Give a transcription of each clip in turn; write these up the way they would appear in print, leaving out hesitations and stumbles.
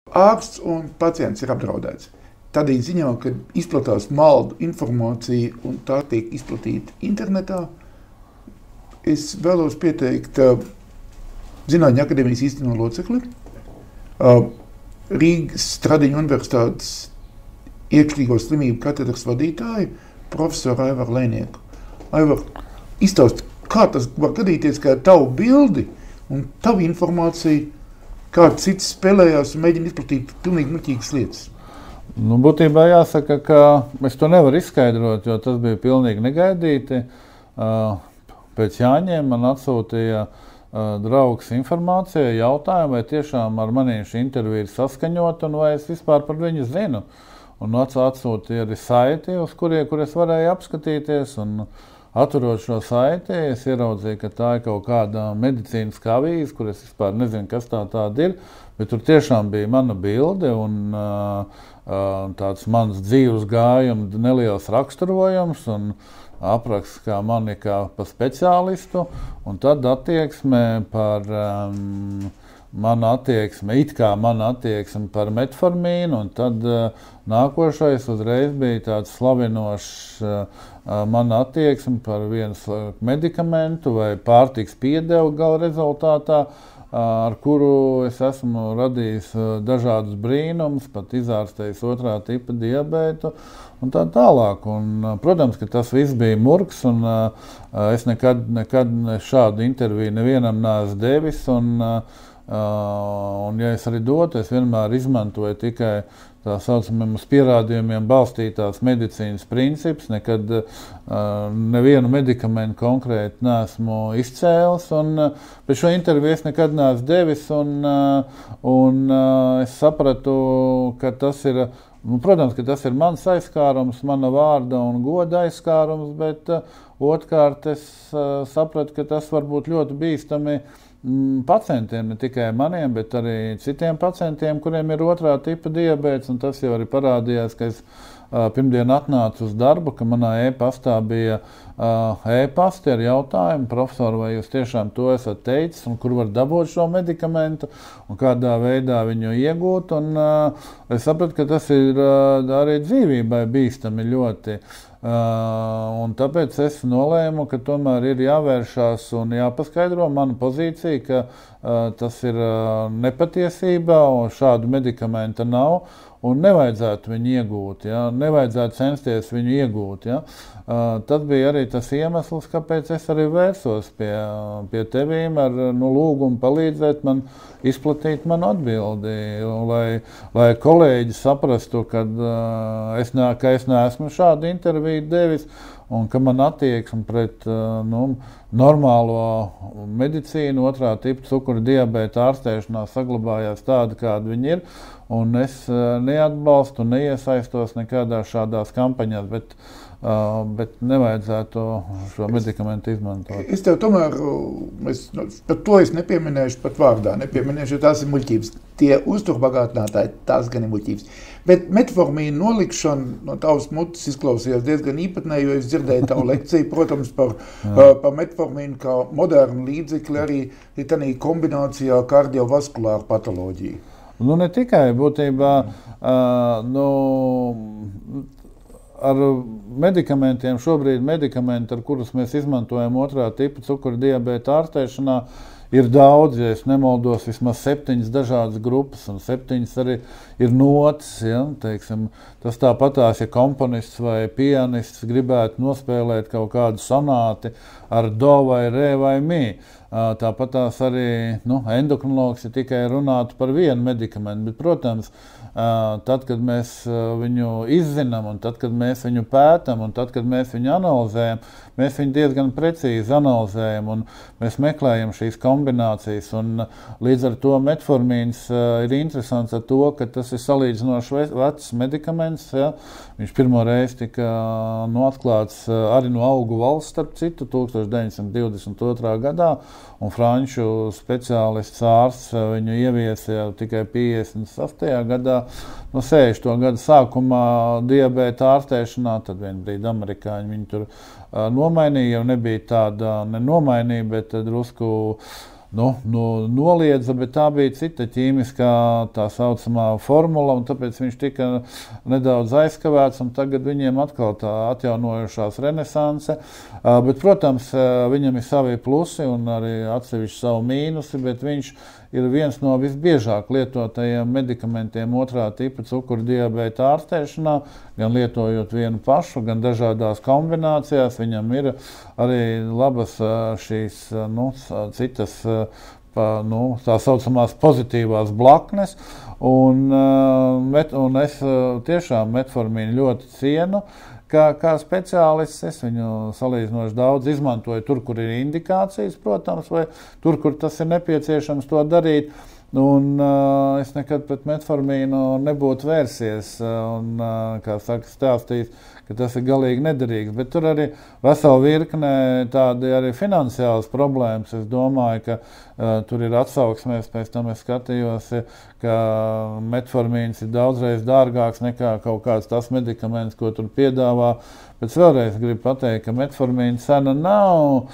ārsts un pacients ir apdraudēts. Tādā ziņā, ka izplatās maldu informācija un tā tiek izplatīta internetā, es vēlos pieteikt Zinātņu akadēmijas īsteno locekli, Rīgas Stradiņu universitātes iekšķīgo slimību katedras vadītāju, profesoru Aivaru Lēnieku. Aivar, izstāst, kā tas var gadīties, ka tavu bildi un tavu informāciju kāds cits spēlējās un mēģina izplatīt pilnīgi muļķīgas lietas? Nu, būtībā jāsaka, ka es to nevaru izskaidrot, jo tas bija pilnīgi negaidīti. Pēc Jāņiem man atsūtīja draugs informāciju, jautājumu, vai tiešām ar maniem šī intervija ir saskaņota un vai es vispār par viņu zinu. Un atsūtīja arī saiti, uz kur es varēju apskatīties. Un atverot šo saiti, es ieraudzīju, ka tā ir kaut kāda medicīniskā avīze, kur es vispār nezinu, kas tāda ir, bet tur tiešām bija mana bilde un tāds mans dzīves gājums, neliels raksturojums un apraksts kā mani kā pa speciālistu, un tad attieksme par mana attieksme par metformīnu, un tad nākošais uzreiz bija tāds slavinošs mana attieksme par vienu medikamentu vai pārtiks piedevu gala rezultātā, ar kuru es esmu radījis dažādus brīnumus, pat izārstējis 2. tipa diabētu un tā tālāk. Un, protams, ka tas viss bija murgs, un es nekad šādu interviju nevienam neesmu devis, un ja es arī dotu, es vienmēr izmantoju tikai tā saucamiem uz pierādījumiem balstītās medicīnas princips, nekad nevienu medikamentu konkrēti neesmu izcēlis, bet šo interviju es nekad neesmu devis, un es sapratu, ka tas ir, protams, ka tas ir mans aizskārums, mana vārda un goda aizskārums, bet otrkārt es sapratu, ka tas var būt ļoti bīstami pacientiem, ne tikai maniem, bet arī citiem pacientiem, kuriem ir 2. tipa diabēts, un tas jau arī parādījās, ka es pirmdien atnācu uz darbu, ka manā e-pastā bija e-pasti ar jautājumu, profesori, vai jūs tiešām to esat teicis, un kur var dabūt šo medikamentu, un kādā veidā viņu iegūt, un es sapratu, ka tas ir arī dzīvībai bīstami ļoti. Un tāpēc es nolēmu, ka tomēr ir jāvēršās un jāpaskaidro mana pozīcija, ka tas ir nepatiesība un šādu medikamenta nav un nevajadzētu viņu iegūt, ja? Nevajadzētu censties viņu iegūt. Ja? Tas bija arī tas iemesls, kāpēc es arī vērsos pie tevīm ar lūgumu palīdzēt man izplatīt manu atbildi, lai kolēģi saprastu, ka es neesmu šādu interviju devis un ka man attieksme pret normālo medicīnu 2. tipa cukura diabēta ārstēšanā saglabājās tāda, kāda viņi ir, un es neatbalstu un neiesaistos nekādās šādās kampaņās, bet nevajadzētu šo medikamentu izmantot. Es tev tomēr, par to es nepieminēšu pat vārdā, jo tās ir muļķības. Tie uzturbagātinātāji, tās gan ir muļķības. Bet metformīnu nolikšana no tavas mutes izklausījās diezgan īpatnēji, jo es dzirdēju tavu lekciju, protams, par metformīnu kā modernu līdzekli arī tādā kombinācijā kardiovaskulāru patoloģiju. Ne tikai būtībā, ar medikamentiem, šobrīd medikamenti, ar kurus mēs izmantojam 2. tipa cukura diabēta ārstēšanā, ir daudz, ja es nemaldos, vismaz 7 dažādas grupas, un 7 arī ir notis. Ja? Teiksim, tas tāpatās, ja komponists vai pianists gribētu nospēlēt kaut kādu sonāti ar do vai re vai mi. Tāpatās arī endokrinologs ir tikai runātu par vienu medikamentu, bet, protams, tad, kad mēs viņu izzinām, un tad, kad mēs viņu pētam, un tad, kad mēs viņu analizējam, mēs viņu diezgan precīzi analizējam, un mēs meklējam šīs kombinācijas, un līdz ar to metformīns ir interesants ar to, ka tas ir salīdzinoši vecs medikaments, ja? Viņš pirmo reizi tika atklāts arī no Augu valsts, starp citu, 1922. gadā, un franču speciālists ārsts viņu ieviesa jau tikai 58. gadā. No 60. gada sākumā diabēta ārstēšanā, tad vien brīdi amerikāņi viņu tur nomainīja, jau nebija tāda nenomainīja, bet drusku noliedza, bet tā bija cita ķīmiskā tā saucamā formula, un tāpēc viņš tika nedaudz aizkavēts, un tagad viņiem atkal tā atjaunojušās renesanse. Bet, protams, viņam ir savi plusi un arī atsevišķi savu mīnusi, bet viņš ir viens no visbiežāk lietotajiem medikamentiem otrā tipa cukurdiabēta ārstēšanā, gan lietojot vienu pašu, gan dažādās kombinācijās. Viņam ir arī labas šīs citas tā saucamās pozitīvās blaknes, un es tiešām metformīnu ļoti cienu. Kā speciālists es viņu salīdzinoši daudz izmantoju tur, kur ir indikācijas, protams, vai tur, kur tas ir nepieciešams to darīt. Un es nekad pret metformīnu nebūtu vērsies un, kā saka, stāstījis, ka tas ir galīgi nederīgs. Bet tur arī vesela virkne tādi arī finansiālas problēmas. Es domāju, ka tur ir atsauksmēs, pēc tam es skatījos, ka metformīns ir daudzreiz dārgāks nekā kaut kāds tas medikaments, ko tur piedāvā. Bet vēlreiz gribu pateikt, ka metformīna cena nav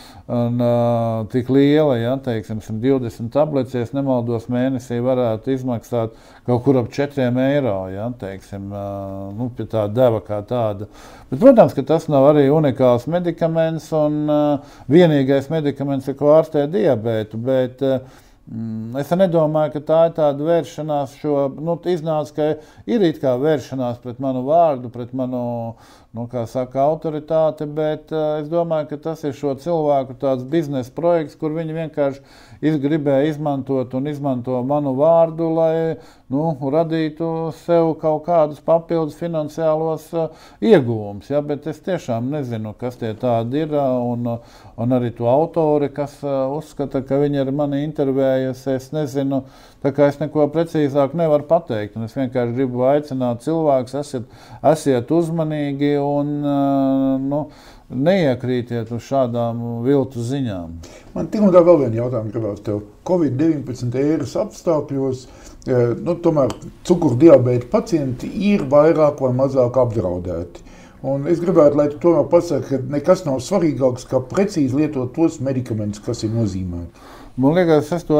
tik liela, ja, teiksim, 120 tabletes, ja nemaldos, mēnesī varētu izmaksāt kaut kur ap 4 eiro, ja, teiksim, pie tā deva kā tāda. Bet, protams, ka tas nav arī unikāls medikaments un vienīgais medikaments, ko ārstē diabētu, bet es nedomāju, ka tā ir tāda vēršanās iznāca, ka ir it kā vēršanās pret manu vārdu, pret manu, kā saka, autoritāti, bet es domāju, ka tas ir šo cilvēku tāds biznesa projekts, kur viņi vienkārši gribēja izmantot un izmanto manu vārdu, lai, radītu sev kaut kādus papildus finansiālos ieguvumus, ja, bet es tiešām nezinu, kas tie tādi ir, un arī to autori, kas uzskata, ka viņi ar mani intervējusi, es nezinu, tā kā es neko precīzāk nevaru pateikt, un es vienkārši gribu aicināt cilvēkus, esiet uzmanīgi un, neiekrītiet uz šādām viltu ziņām. Man tikmēr vēl vienu jautājumu gribētu tev. Covid-19 ēras apstākļos, tomēr cukurdiabēta pacienti ir vairāk vai mazāk apdraudēti. Un es gribētu, lai tu tomēr pasaki, ka nekas nav svarīgāks, kā precīzi lietot tos medikamentus, kas ir nozīmēti. Man liekas, es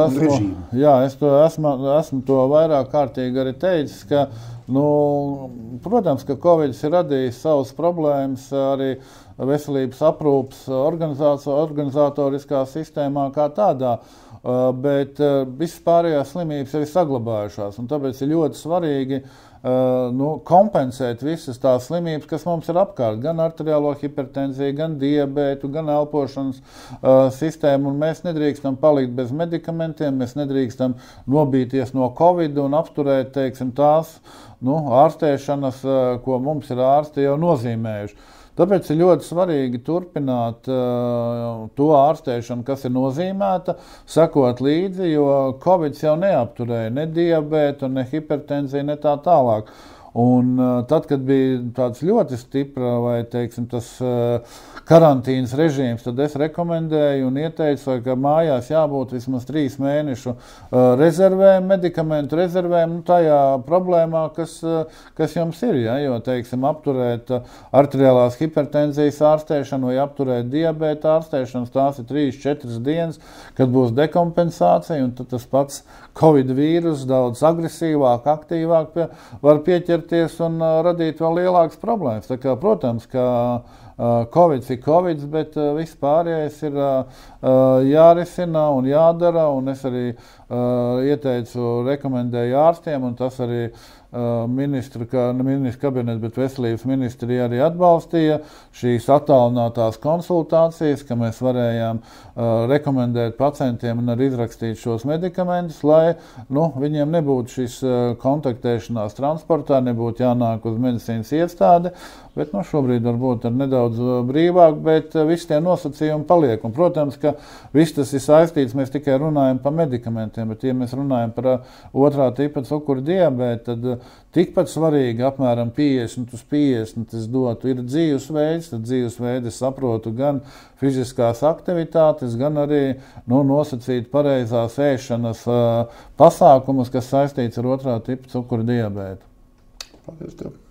esmu to vairāk kārtīgi arī teicis, ka, protams, ka Covid ir radījis savas problēmas arī veselības aprūpes organizatoriskā sistēmā kā tādā, bet visas pārējās slimības jau ir saglabājušās, un tāpēc ir ļoti svarīgi kompensēt visas tās slimības, kas mums ir apkārt, gan arteriālo hipertenziju, gan diabētu, gan elpošanas sistēmu, un mēs nedrīkstam palikt bez medikamentiem, mēs nedrīkstam nobīties no Covid un apturēt, teiksim, tās ārstēšanas, ko mums ir ārsti jau nozīmējuši. Tāpēc ir ļoti svarīgi turpināt to ārstēšanu, kas ir nozīmēta, sekot līdzi, jo Covid jau neapturēja ne diabētu, ne hipertenziju, ne tā tālāk. Un tad, kad bija tāds ļoti stipra vai, teiksim, tas karantīnas režīms, tad es rekomendēju un ieteicu, ka mājās jābūt vismaz 3 mēnešu rezervēm, medikamentu rezervēm, tajā problēmā, kas jums ir, ja, jo, teiksim, apturēt arteriālās hipertenzijas ārstēšanu vai apturēt diabēta ārstēšanu, tās ir 3-4 dienas, kad būs dekompensācija, un tad tas pats Covid vīrus daudz agresīvāk, aktīvāk var pieķerties un radīt vēl lielākas problēmas. Tā kā, protams, ka Covid ir Covid, bet viss pārējais ir jārisina un jādara, un es arī ieteicu, rekomendēju ārstiem, un tas arī ministru kabinets, bet veselības ministrija arī atbalstīja šīs attālinātās konsultācijas, ka mēs varējām rekomendēt pacientiem un arī izrakstīt šos medikamentus, lai viņiem nebūtu šis kontaktēšanās transportā, nebūtu jānāk uz medicīnas iestādi, bet šobrīd varbūt ir nedaudz brīvāk, bet visi tie nosacījumi paliek. Un, protams, ka viss tas ir saistīts, mēs tikai runājam par medikamentiem, bet ja mēs runājam par otrā tipa cukurdiabētu, tad tikpat svarīgi apmēram 50/50 es dotu ir dzīvesveids, tad dzīvesveidu es saprotu gan fiziskās aktivitātes, gan arī nosacīt pareizās ēšanas pasākumus, kas saistīts ar otrā tipa cukurdiabētu. Paldies tev.